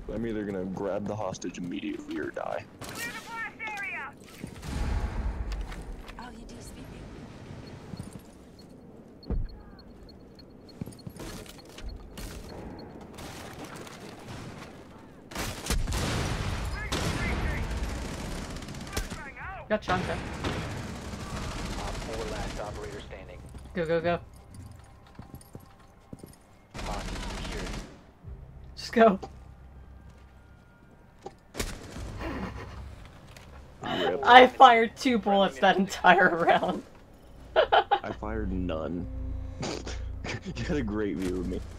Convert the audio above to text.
I'm either gonna grab the hostage immediately or die. Clear the blast area! LED speaking. Got Chanka. Op 4 last operator standing. Go, go, go. Hostage secured. Just go. Rip. I fired 2 bullets that entire round. I fired none. You had a great view of me.